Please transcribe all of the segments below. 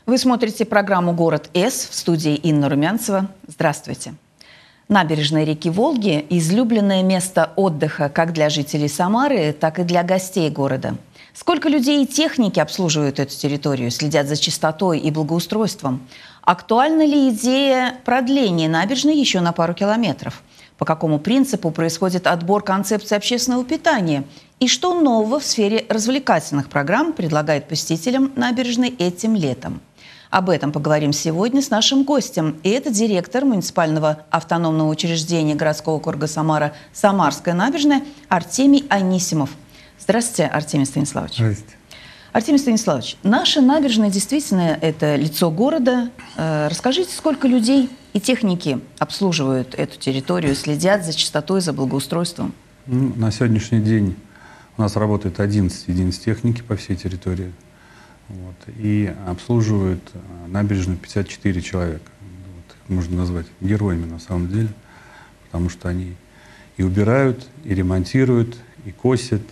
Вы смотрите программу «Город С», в студии Инна Румянцева. Здравствуйте. Набережная реки Волги – излюбленное место отдыха как для жителей Самары, так и для гостей города. Сколько людей и техники обслуживают эту территорию, следят за чистотой и благоустройством? Актуальна ли идея продления набережной еще на пару километров? По какому принципу происходит отбор концепции общественного питания? И что нового в сфере развлекательных программ предлагает посетителям набережной этим летом? Об этом поговорим сегодня с нашим гостем. И это директор муниципального автономного учреждения городского округа Самара «Самарская набережная» Артемий Анисимов. Здравствуйте, Артемий Станиславович. Здравствуйте. Артемий Станиславович, наша набережная действительно это лицо города. Расскажите, сколько людей и техники обслуживают эту территорию, следят за чистотой, за благоустройством? На сегодняшний день у нас работает 11 единиц техники по всей территории. И обслуживают набережную 54 человека. Их можно назвать героями на самом деле, потому что они и убирают, и ремонтируют, и косят.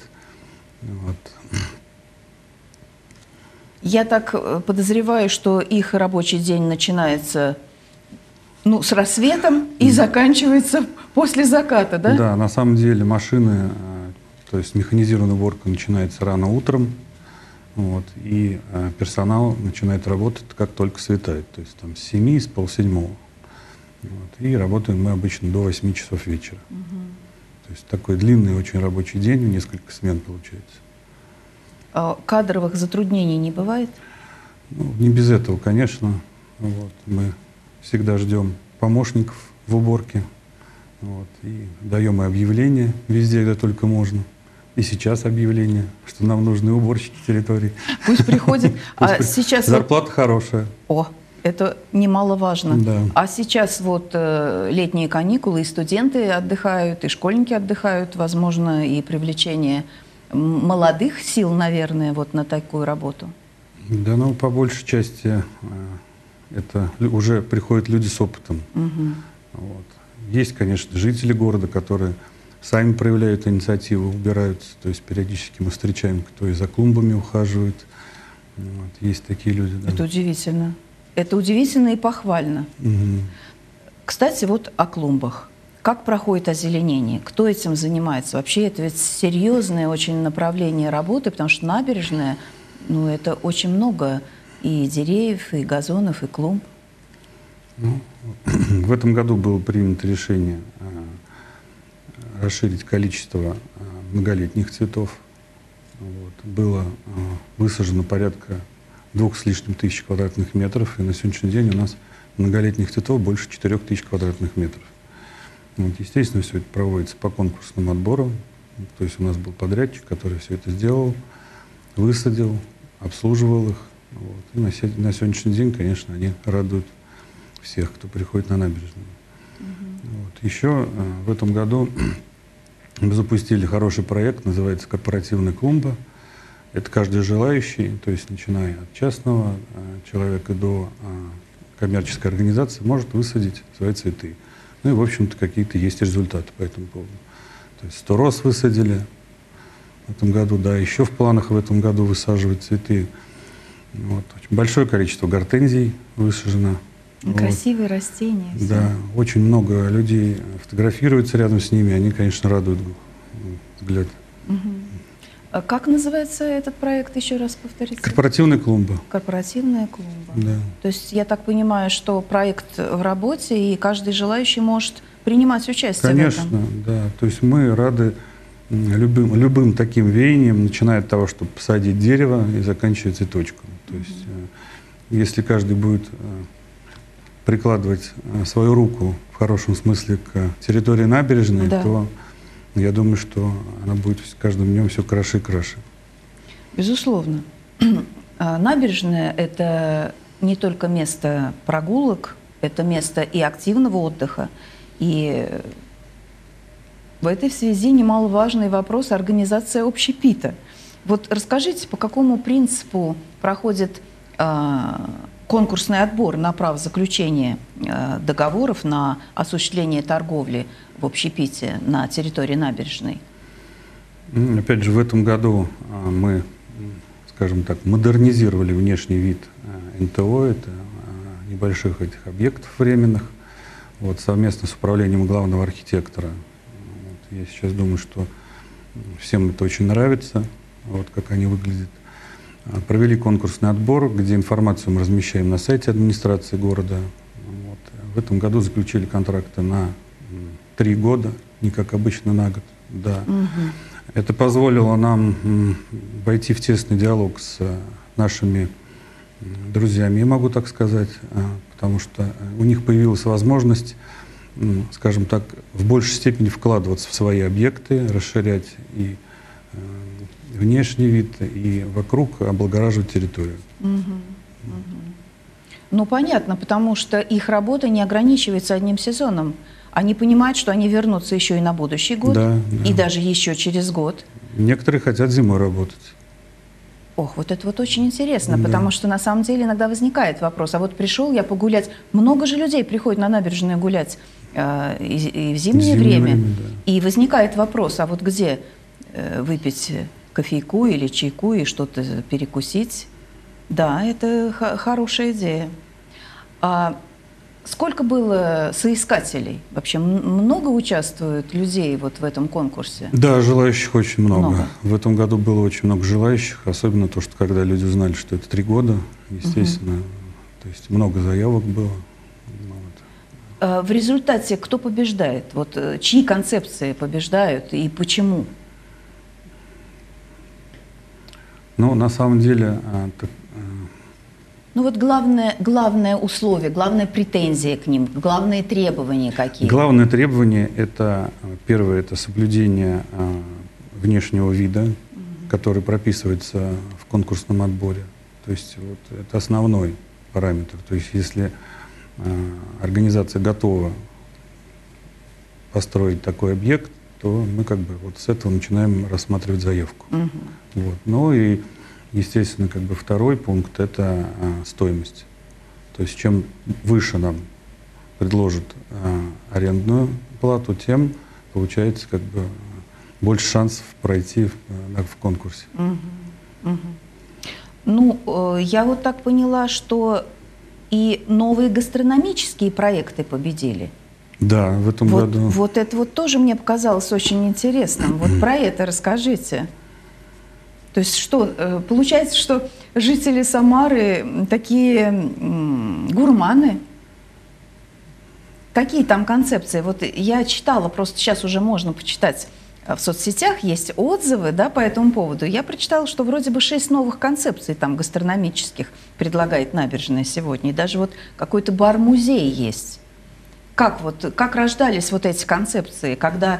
Я так подозреваю, что их рабочий день начинается с рассветом и заканчивается после заката, да? Да, на самом деле машины, то есть механизированная уборка начинается рано утром, и персонал начинает работать, как только светает, то есть там с 7, с полседьмого. И работаем мы обычно до 8 часов вечера. То есть такой длинный очень рабочий день, несколько смен получается. Кадровых затруднений не бывает? Не без этого, конечно. Мы всегда ждем помощников в уборке. И даем и объявления везде, где только можно. И сейчас объявление, что нам нужны уборщики территории. Пусть приходят. Сейчас зарплата хорошая. Это немаловажно. Да. А сейчас летние каникулы, и студенты отдыхают, и школьники отдыхают, возможно, и привлечение молодых сил, наверное, на такую работу. Да, по большей части это уже приходят люди с опытом. Есть, конечно, жители города, которые сами проявляют инициативу, убираются. То есть периодически мы встречаем, кто и за клумбами ухаживает. Есть такие люди. Да. Это удивительно. Это удивительно и похвально. Кстати, о клумбах. Как проходит озеленение? Кто этим занимается? Вообще это ведь серьезное очень направление работы, потому что набережная, это очень много и деревьев, и газонов, и клумб. В этом году было принято решение расширить количество многолетних цветов. Было высажено порядка 2 с лишним тысяч квадратных метров, и на сегодняшний день у нас многолетних цветов больше 4000 квадратных метров. Естественно, все это проводится по конкурсному отбору. То есть у нас был подрядчик, который все это сделал, высадил, обслуживал их. И на сегодняшний день, конечно, они радуют всех, кто приходит на набережную. Еще в этом году мы запустили хороший проект, называется «Корпоративная клумба». Это каждый желающий, то есть начиная от частного человека до коммерческой организации, может высадить свои цветы. И, в общем-то, какие-то есть результаты по этому поводу. То есть 100 роз высадили в этом году, да, еще в планах в этом году высаживать цветы. Очень большое количество гортензий высажено. Красивые растения. Да, очень много людей фотографируются рядом с ними, они, конечно, радуют взгляд. Как называется этот проект, еще раз повторите? Корпоративная клумба. Корпоративная клумба. Да. То есть я так понимаю, что проект в работе, и каждый желающий может принимать участие в этом? Конечно, да. То есть мы рады любым таким веяниям, начиная от того, чтобы посадить дерево и заканчивая цветочком. То есть если каждый будет прикладывать свою руку, в хорошем смысле, к территории набережной, то я думаю, что она будет с каждым днем все краше и краше. Безусловно. Набережная – это не только место прогулок, это место и активного отдыха. И в этой связи немаловажный вопрос организации общепита. Расскажите, по какому принципу проходит конкурсный отбор на право заключения договоров на осуществление торговли в общепите на территории набережной? Опять же, в этом году мы, скажем так, модернизировали внешний вид НТО, это небольших этих объектов временных, вот, совместно с управлением главного архитектора. Вот, я сейчас думаю, что всем это очень нравится, вот, как они выглядят. Провели конкурсный отбор, где информацию мы размещаем на сайте администрации города. Вот. В этом году заключили контракты на 3 года, не как обычно на год. Да. Это позволило нам войти в тесный диалог с нашими друзьями, я могу так сказать, потому что у них появилась возможность, скажем так, в большей степени вкладываться в свои объекты, расширять и внешний вид, и вокруг облагораживать территорию. Ну, понятно, потому что их работа не ограничивается одним сезоном. Они понимают, что они вернутся еще и на будущий год, да. И даже еще через год. Некоторые хотят зимой работать. Ох, вот это вот очень интересно, потому что на самом деле иногда возникает вопрос, а вот пришел я погулять, много же людей приходит на набережную гулять и в зимнее время, да. И возникает вопрос, а вот где выпить кофейку или чайку и что-то перекусить? Да, это хорошая идея. Сколько было соискателей? Вообще много участвуют людей вот в этом конкурсе? Да, желающих очень много. В этом году было очень много желающих, особенно то, что когда люди узнали, что это 3 года, естественно, то есть много заявок было. Вот. В результате кто побеждает? Вот чьи концепции побеждают и почему? Ну, на самом деле... Ну вот главное условие, главная претензия к ним, главные требования какие? Главное требование – это, первое, это соблюдение внешнего вида, который прописывается в конкурсном отборе. То есть вот, это основной параметр. То есть если организация готова построить такой объект, то мы как бы вот с этого начинаем рассматривать заявку. Вот. Ну и естественно, как бы второй пункт – это стоимость. То есть чем выше нам предложат арендную плату, тем получается как бы больше шансов пройти в конкурсе. Ну, я вот так поняла, что и новые гастрономические проекты победили. Да, в этом году. Вот это вот тоже мне показалось очень интересным. Вот про это расскажите. То есть что, получается, что жители Самары такие гурманы? Какие там концепции? Вот я читала, просто сейчас уже можно почитать в соцсетях, есть отзывы, да, по этому поводу. Я прочитала, что вроде бы 6 новых концепций там гастрономических предлагает набережная сегодня. И даже вот какой-то бар-музей есть. Как рождались вот эти концепции, когда...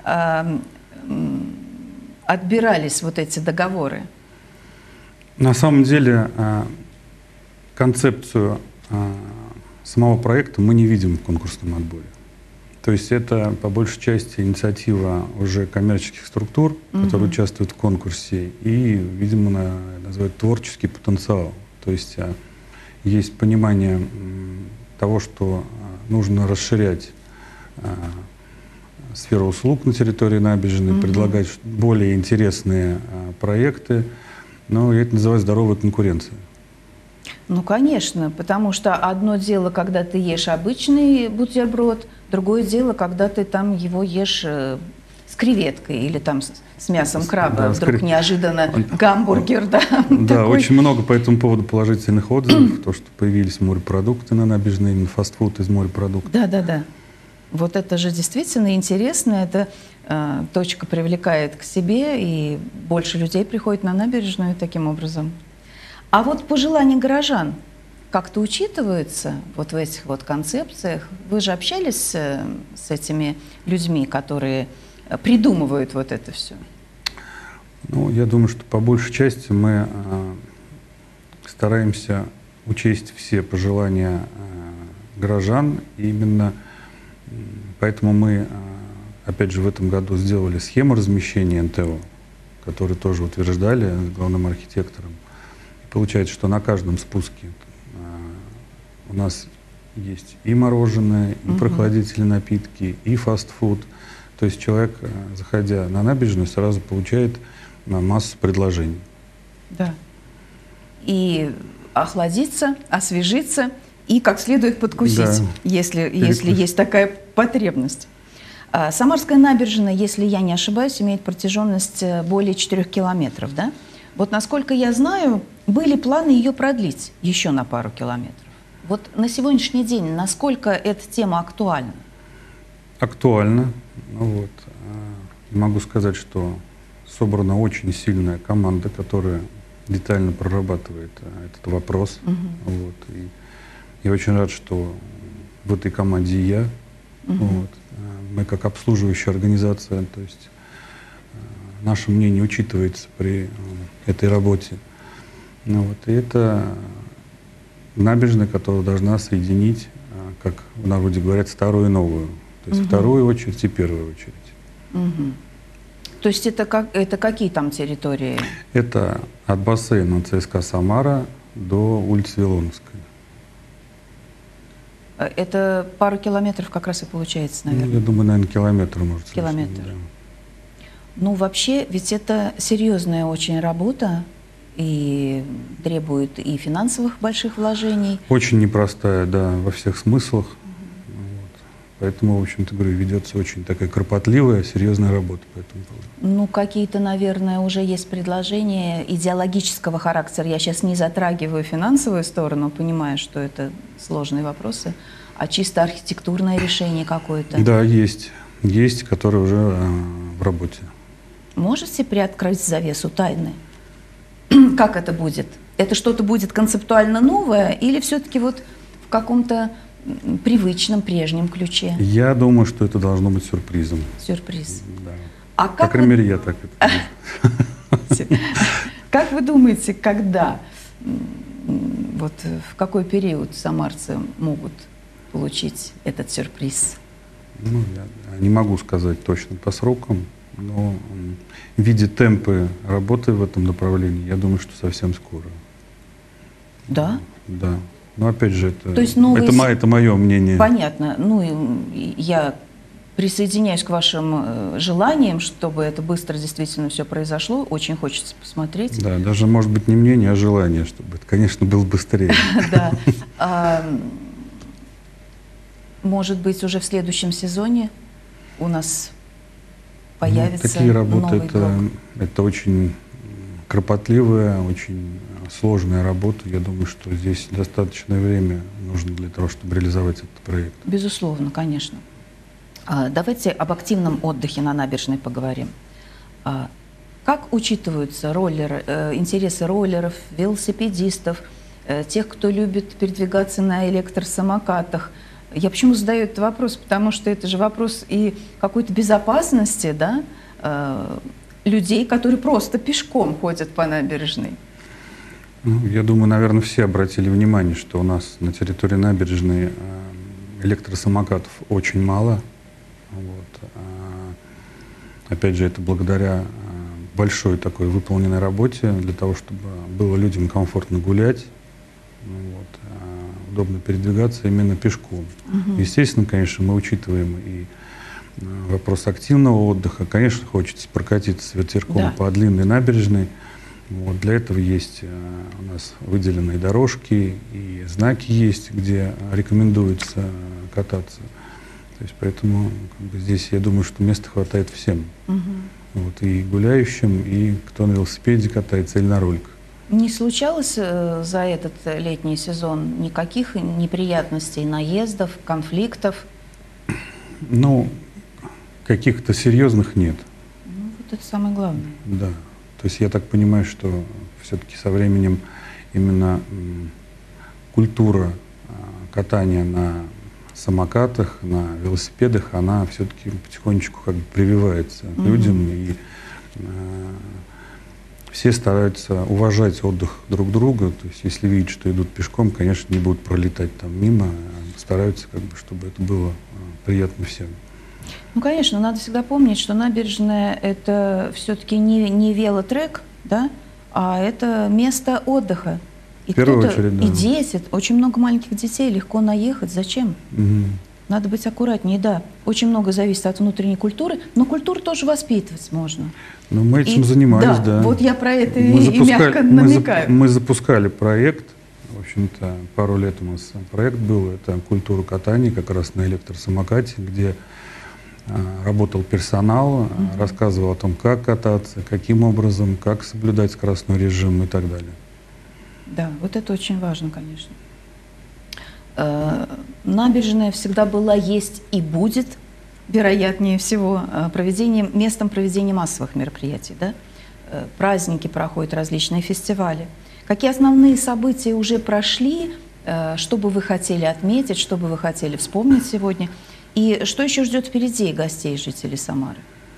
отбирались вот эти договоры? На самом деле концепцию самого проекта мы не видим в конкурсном отборе. То есть это по большей части инициатива уже коммерческих структур, которые участвуют в конкурсе, и, видимо, называют творческий потенциал. То есть есть понимание того, что нужно расширять сферу услуг на территории набережной, предлагать более интересные проекты. Но это называется здоровая конкуренция. Ну, конечно, потому что одно дело, когда ты ешь обычный бутерброд, другое дело, когда ты там его ешь с креветкой или там с мясом краба, да, вдруг неожиданно гамбургер, да. Да, такой. Очень много по этому поводу положительных отзывов, то, что появились морепродукты на набережной, именно фастфуд из морепродуктов. Да. Вот это же действительно интересно, эта точка привлекает к себе, и больше людей приходит на набережную таким образом. А вот пожелания горожан как-то учитываются вот в этих вот концепциях? Вы же общались с этими людьми, которые придумывают вот это все? Ну, я думаю, что по большей части мы стараемся учесть все пожелания горожан, и именно поэтому мы, опять же, в этом году сделали схему размещения НТО, которую тоже утверждали главным архитектором. И получается, что на каждом спуске у нас есть и мороженое, и прохладительные напитки, и фастфуд. То есть человек, заходя на набережную, сразу получает массу предложений. Да. И охладиться, освежиться и как следует подкусить, Да. если есть такая потребность. Самарская набережная, если я не ошибаюсь, имеет протяженность более 4 километров, да? Вот насколько я знаю, были планы ее продлить еще на пару километров. Вот на сегодняшний день насколько эта тема актуальна? Актуально. Ну вот. Могу сказать, что собрана очень сильная команда, которая детально прорабатывает этот вопрос. Вот. И я очень рад, что в этой команде и я. Вот. Мы как обслуживающая организация, то есть наше мнение учитывается при этой работе. Ну вот. И это набережная, которая должна соединить, как в народе говорят, старую и новую. То есть вторую очередь и первую очередь. То есть это какие там территории? Это от бассейна ЦСКА «Самара» до улицы Вилоновской. Это пару километров как раз и получается, наверное. Ну, я думаю, наверное, километр может. Километр. Да. Ну, вообще, ведь это серьезная очень работа и требует и финансовых больших вложений. Очень непростая, да, во всех смыслах. Вот. Поэтому, в общем-то, говорю, ведется очень такая кропотливая, серьезная работа по этому поводу. Ну, какие-то, наверное, уже есть предложения идеологического характера. Я сейчас не затрагиваю финансовую сторону, понимаю, что это сложные вопросы, а чисто архитектурное решение какое-то. Да, есть. Есть, которые уже в работе. Можете приоткрыть завесу тайны? Как это будет? Это что-то будет концептуально новое или все-таки вот в каком-то привычном, прежнем ключе? Я думаю, что это должно быть сюрпризом. Сюрприз. Да. А По как крайней мере, я так это вижу. Как вы думаете, когда, вот в какой период самарцы могут получить этот сюрприз? Ну, я не могу сказать точно по срокам, но видя темпы работы в этом направлении, я думаю, что совсем скоро. Да? Да. Но опять же, То есть новые... это мое мнение. Понятно. Ну, я присоединяюсь к вашим желаниям, чтобы это быстро действительно все произошло. Очень хочется посмотреть. Да, даже, может быть, не мнение, а желание, чтобы это, конечно, было быстрее. Да. Может быть, уже в следующем сезоне у нас появится такие работы, новый блок. это очень кропотливая, очень сложная работа. Я думаю, что здесь достаточное время нужно для того, чтобы реализовать этот проект. Безусловно, конечно. Давайте об активном отдыхе на набережной поговорим. Как учитываются интересы роллеров, велосипедистов, тех, кто любит передвигаться на электросамокатах? Я почему задаю этот вопрос? Потому что это же вопрос и какой-то безопасности, да, людей, которые просто пешком ходят по набережной. Ну, я думаю, наверное, все обратили внимание, что у нас на территории набережной электросамокатов очень мало. Вот. Опять же, это благодаря большой такой выполненной работе для того, чтобы было людям комфортно гулять, вот, удобно передвигаться именно пешком. Естественно, конечно, мы учитываем и вопрос активного отдыха. Конечно, хочется прокатиться ветерком по длинной набережной. Вот, для этого есть у нас выделенные дорожки и знаки есть, где рекомендуется кататься. То есть поэтому здесь, я думаю, что места хватает всем. Вот, и гуляющим, и кто на велосипеде катается или на роликах. Не случалось за этот летний сезон никаких неприятностей, наездов, конфликтов? Ну, каких-то серьезных нет. Ну, вот это самое главное. Да. То есть я так понимаю, что все-таки со временем именно культура катания на самокатах, на велосипедах, она все-таки потихонечку как бы прививается людям, и все стараются уважать отдых друг друга. То есть если видят, что идут пешком, конечно, не будут пролетать там мимо, а стараются, как бы, чтобы это было приятно всем. Ну, конечно, надо всегда помнить, что набережная – это все-таки не велотрек, да, а это место отдыха. И в первую очередь, да. И дети, очень много маленьких детей, легко наехать. Зачем? Надо быть аккуратнее, да. Очень много зависит от внутренней культуры, но культуру тоже воспитывать можно. Ну, мы этим занимались, да. Вот я про это и мягко намекаю. Мы запускали проект В общем-то, пару лет у нас проект был, это «Культура катания», как раз на электросамокате, где работал персонал, рассказывал о том, как кататься, каким образом, как соблюдать скоростной режим и так далее. Да, вот это очень важно, конечно. Набережная всегда была, есть и будет, вероятнее всего, местом проведения массовых мероприятий, да? Праздники проходят, различные фестивали. Какие основные события уже прошли, что бы вы хотели отметить, что бы вы хотели вспомнить сегодня? И что еще ждет впереди гостей, жителей Самары?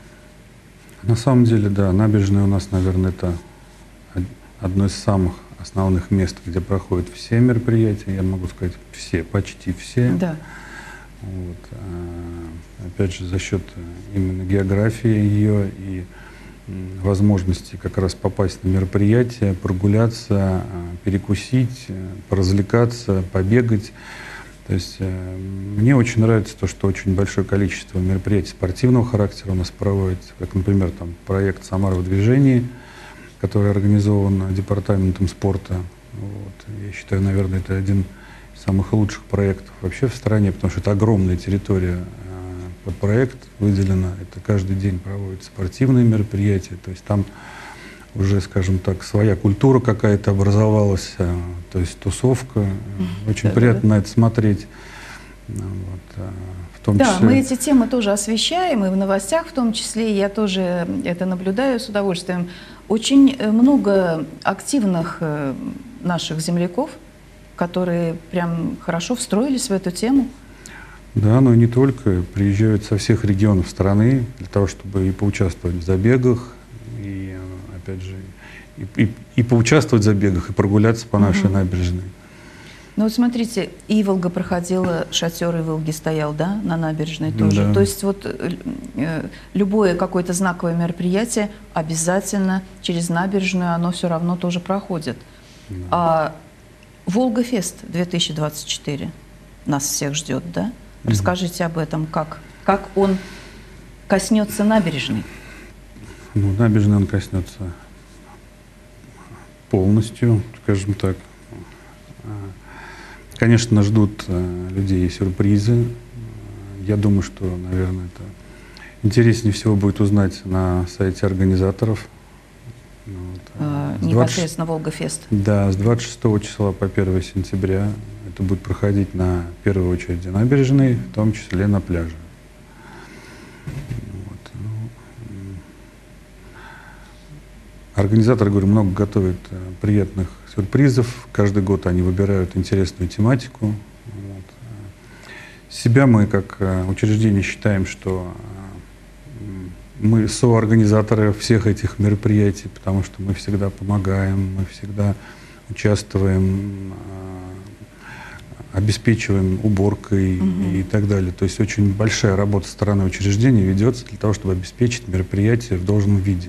На самом деле, да, набережная у нас, наверное, это одно из самых основных мест, где проходят все мероприятия. Я могу сказать, все, почти все. Да. Вот. Опять же, за счет именно географии ее и возможности как раз попасть на мероприятие, прогуляться, перекусить, поразвлекаться, побегать. То есть мне очень нравится то, что очень большое количество мероприятий спортивного характера у нас проводится, как, например, там, проект «Самара в движении», который организован департаментом спорта. Вот. Я считаю, наверное, это один из самых лучших проектов вообще в стране, потому что это огромная территория под проект выделена. Это каждый день проводятся спортивные мероприятия, то есть там уже, скажем так, своя культура какая-то образовалась, то есть тусовка. Очень приятно на это смотреть. Вот, в том числе... мы эти темы тоже освещаем, и в новостях в том числе, я тоже это наблюдаю с удовольствием. Очень много активных наших земляков, которые прям хорошо встроились в эту тему. Да, но и не только. Приезжают со всех регионов страны для того, чтобы и поучаствовать в забегах, и, опять же, и поучаствовать в забегах, и прогуляться по нашей набережной. Ну вот смотрите, Иволга проходила, шатер Иволги стоял, да, на набережной тоже. Да. То есть вот любое какое-то знаковое мероприятие обязательно через набережную, оно все равно тоже проходит. Да. А Волга-фест 2024 нас всех ждет, да? Расскажите об этом, как он коснется набережной? Ну, набережной он коснется полностью, скажем так. Конечно, ждут людей сюрпризы. Я думаю, что, наверное, это интереснее всего будет узнать на сайте организаторов. Вот. Непосредственно Волга-фест. Да, с 26 числа по 1 сентября это будет проходить на первую очередь набережной, в том числе на пляже. Вот. Организаторы, говорю, много готовят приятных сюрпризов. Каждый год они выбирают интересную тематику. Вот. Себя мы, как учреждение, считаем, что мы соорганизаторы всех этих мероприятий, потому что мы всегда помогаем, мы всегда участвуем, обеспечиваем уборкой и так далее. То есть очень большая работа со стороны учреждения ведется для того, чтобы обеспечить мероприятие в должном виде.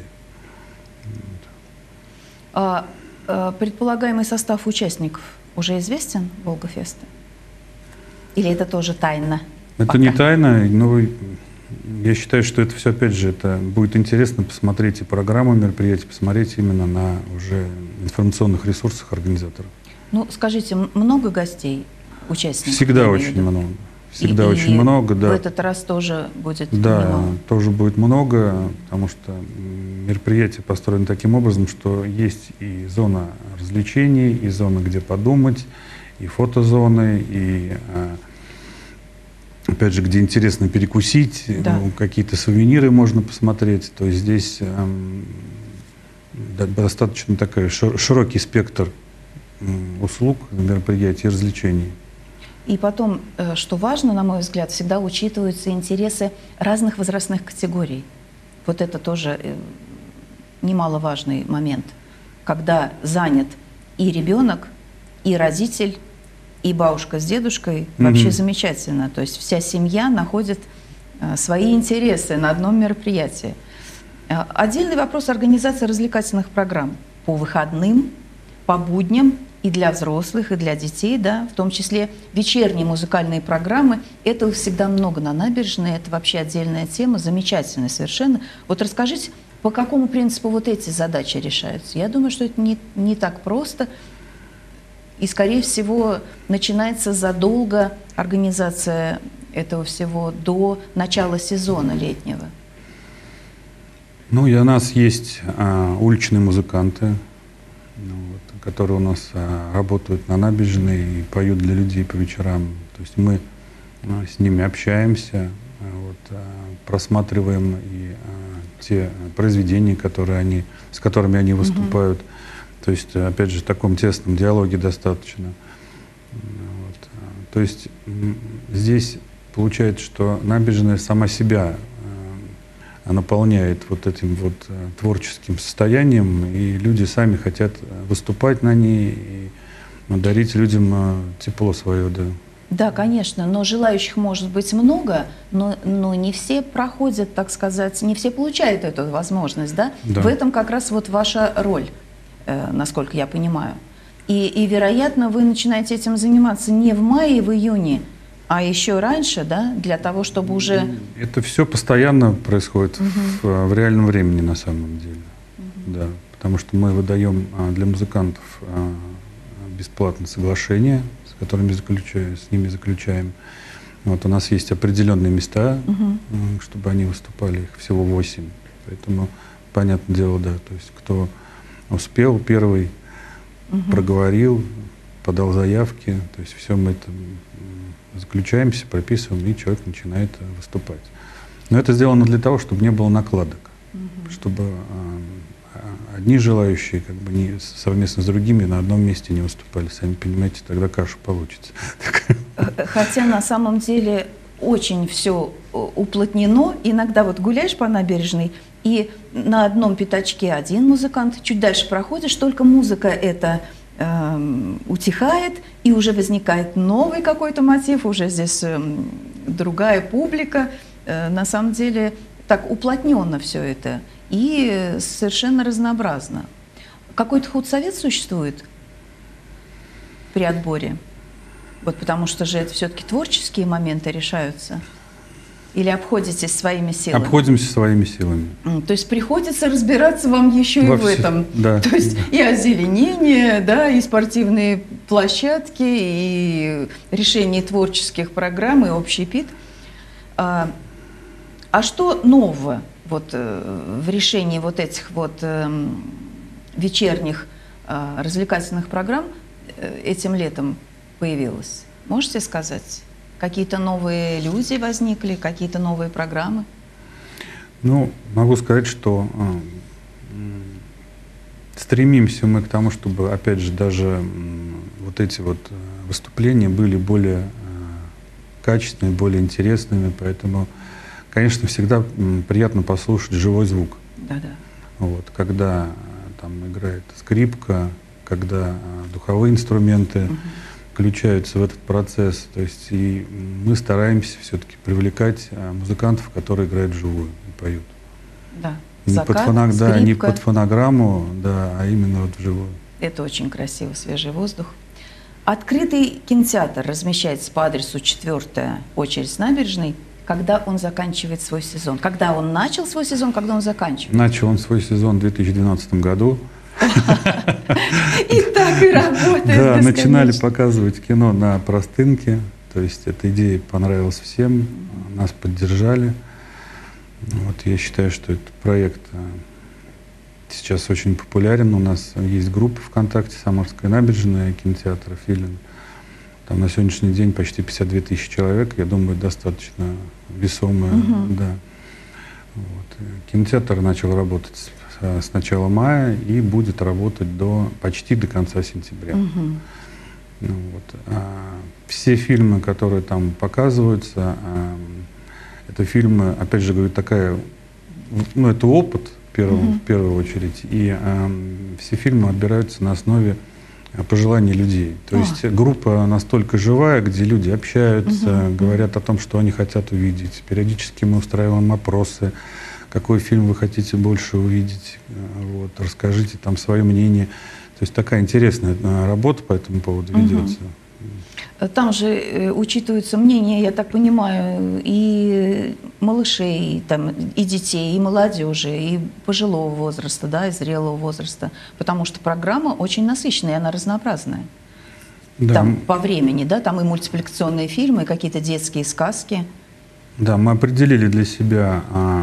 Предполагаемый состав участников уже известен Волга-феста? Или это тоже тайна? Это пока? не тайна, но я считаю, что это все, опять же, это будет интересно посмотреть и программу мероприятий, посмотреть именно на уже информационных ресурсах организаторов. Ну, скажите, много гостей, участников? Всегда очень много. Всегда очень много, да. В этот раз тоже будет Да, много? тоже будет много, потому что мероприятие построено таким образом, что есть и зона развлечений, и зона, где подумать, и фотозоны, и, опять же, где интересно перекусить, Да. какие-то сувениры можно посмотреть. То есть здесь достаточно такой широкий спектр услуг, мероприятий и развлечений. И потом, что важно, на мой взгляд, всегда учитываются интересы разных возрастных категорий. Вот это тоже немаловажный момент, когда занят и ребенок, и родитель, и бабушка с дедушкой. Вообще замечательно. То есть вся семья находит свои интересы на одном мероприятии. Отдельный вопрос организации развлекательных программ по выходным, по будням, и для взрослых, и для детей, да, в том числе вечерние музыкальные программы. Этого всегда много на набережной, это вообще отдельная тема, замечательная совершенно. Вот расскажите, по какому принципу вот эти задачи решаются? Я думаю, что это не так просто. И, скорее всего, начинается задолго организация этого всего до начала сезона летнего. Ну, и у нас есть уличные музыканты, которые у нас работают на набережной и поют для людей по вечерам. То есть мы с ними общаемся, просматриваем и те произведения, с которыми они выступают. То есть, опять же, в таком тесном диалоге достаточно. То есть здесь получается, что набережная сама себя наполняет вот этим вот творческим состоянием, и люди сами хотят выступать на ней и дарить людям тепло свое, да. Да, конечно, но желающих может быть много, но не все проходят, так сказать, не все получают эту возможность, да? Да. В этом как раз вот ваша роль, насколько я понимаю. И, вероятно, вы начинаете этим заниматься не в мае, в июне, а еще раньше, да, для того, чтобы уже... Это все постоянно происходит в реальном времени, на самом деле. Да, потому что мы выдаем для музыкантов бесплатное соглашение, с которыми с ними заключаем. Вот у нас есть определенные места, чтобы они выступали, их всего 8. Поэтому, понятное дело, да, то есть кто успел первый, проговорил, подал заявки, то есть все мы это заключаемся, прописываем, и человек начинает выступать. Но это сделано для того, чтобы не было накладок, чтобы одни желающие как бы совместно с другими на одном месте не выступали. Сами понимаете, тогда каша получится. Хотя на самом деле очень все уплотнено. Иногда вот гуляешь по набережной, и на одном пятачке один музыкант, чуть дальше проходишь, только музыка эта утихает, и уже возникает новый какой-то мотив, уже здесь другая публика. На самом деле так уплотненно все это и совершенно разнообразно. Какой-то худсовет существует при отборе? Вот потому что же это все-таки творческие моменты решаются. Или обходитесь своими силами? Обходимся своими силами. То есть приходится разбираться вам еще и в этом. Да, То есть и озеленение, да, и спортивные площадки, и решение творческих программ, и общепит. А что нового вот в решении вот этих вот вечерних развлекательных программ этим летом появилось? Можете сказать? Какие-то новые люди возникли, какие-то новые программы? Ну, могу сказать, что стремимся мы к тому, чтобы, опять же, даже вот эти вот выступления были более качественными, более интересными, поэтому, конечно, всегда приятно послушать живой звук. Да-да. Вот, когда там играет скрипка, когда духовые инструменты включаются в этот процесс. То есть и мы стараемся все-таки привлекать музыкантов, которые играют вживую и поют. Да. Не, Закат, не под фонограмму, да, а именно вот вживую. Это очень красиво, свежий воздух. Открытый кинотеатр размещается по адресу 4-я очередь с набережной. Когда он заканчивает свой сезон? Когда он начал свой сезон, когда он заканчивает? Начал он свой сезон в 2012 году. И так и работает. Да, начинали показывать кино на простынке. То есть эта идея понравилась всем, нас поддержали. Вот я считаю, что этот проект сейчас очень популярен. У нас есть группа ВКонтакте «Самарская набережная» кинотеатра «Филин». Там на сегодняшний день почти 52 тысячи человек. Я думаю, достаточно весомая. Да. Вот. Кинотеатр начал работать с начала мая и будет работать почти до конца сентября. Все фильмы, которые там показываются, это фильмы, опять же говорю, это опыт в первую очередь, и все фильмы отбираются на основе пожеланий людей. То есть группа настолько живая, где люди общаются, говорят о том, что они хотят увидеть. Периодически мы устраиваем опросы, какой фильм вы хотите больше увидеть, вот, расскажите там свое мнение. То есть такая интересная работа по этому поводу ведется. Там же учитываются мнения, я так понимаю, и малышей, и детей, и молодежи, и пожилого возраста, да, и зрелого возраста, потому что программа очень насыщенная, она разнообразная. Да. Там по времени, да? Там и мультипликационные фильмы, и какие-то детские сказки. Да, мы определили для себя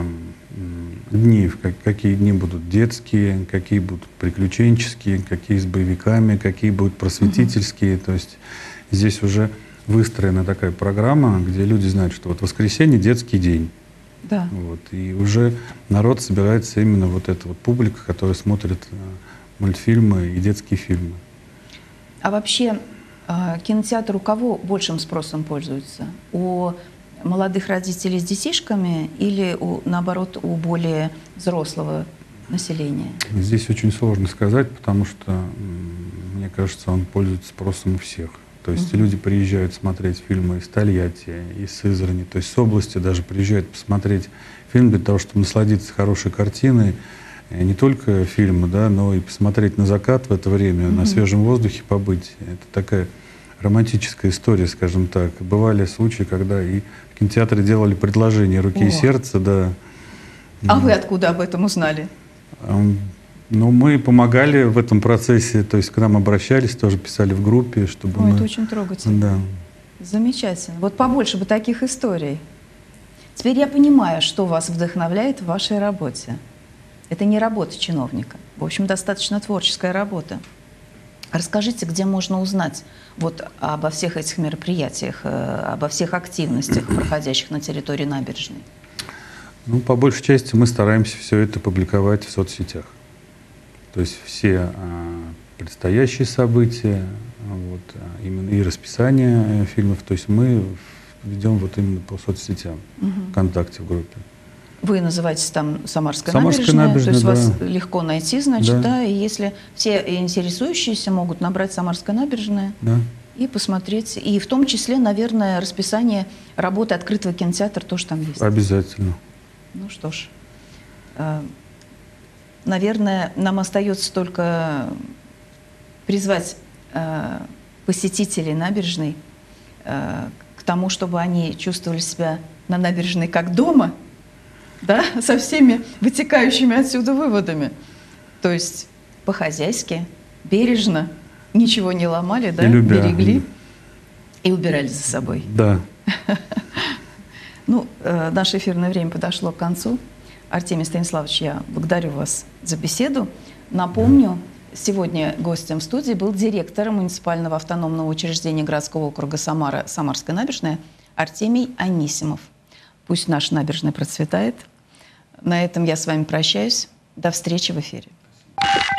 дни, какие дни будут детские, какие будут приключенческие, какие с боевиками, какие будут просветительские. То есть здесь уже выстроена такая программа, где люди знают, что вот воскресенье — детский день. Да. Вот, и уже народ собирается именно вот эта вот публика, которая смотрит мультфильмы и детские фильмы. А вообще кинотеатр у кого большим спросом пользуется? У молодых родителей с детишками или, наоборот, у более взрослого населения? Здесь очень сложно сказать, потому что, мне кажется, он пользуется спросом у всех. То есть люди приезжают смотреть фильмы из Тольятти, из Сызрани, то есть с области даже приезжают посмотреть фильм для того, чтобы насладиться хорошей картиной. И не только фильмы, да, но и посмотреть на закат в это время, на свежем воздухе побыть. Это такая романтическая история, скажем так. Бывали случаи, когда и в кинотеатре делали предложение «Руки и сердца». Да. А вы откуда об этом узнали? Ну, мы помогали в этом процессе, то есть к нам обращались, тоже писали в группе, чтобы мы... Это очень трогательно. Да. Замечательно. Вот побольше бы таких историй. Теперь я понимаю, что вас вдохновляет в вашей работе. Это не работа чиновника. В общем, достаточно творческая работа. Расскажите, где можно узнать вот обо всех этих мероприятиях, обо всех активностях, проходящих на территории набережной? Ну, по большей части мы стараемся все это публиковать в соцсетях. То есть все предстоящие события, вот, именно и расписание фильмов, то есть мы ведем вот именно по соцсетям, ВКонтакте в группе. Вы называетесь там Самарская набережная, то есть да. вас легко найти, значит, Да. да, и если все интересующиеся могут набрать Самарская набережная, Да. и посмотреть, и в том числе, наверное, расписание работы открытого кинотеатра тоже там есть. Обязательно. Ну что ж, наверное, нам остается только призвать посетителей набережной к тому, чтобы они чувствовали себя на набережной как дома, да, со всеми вытекающими отсюда выводами. То есть по-хозяйски, бережно, ничего не ломали, да, берегли и убирали за собой. Да. Ну, наше эфирное время подошло к концу. Артемий Станиславович, я благодарю вас за беседу. Напомню, сегодня гостем в студии был директор муниципального автономного учреждения городского округа Самара, Самарская набережная, Артемий Анисимов. Пусть наша набережная процветает. На этом я с вами прощаюсь. До встречи в эфире.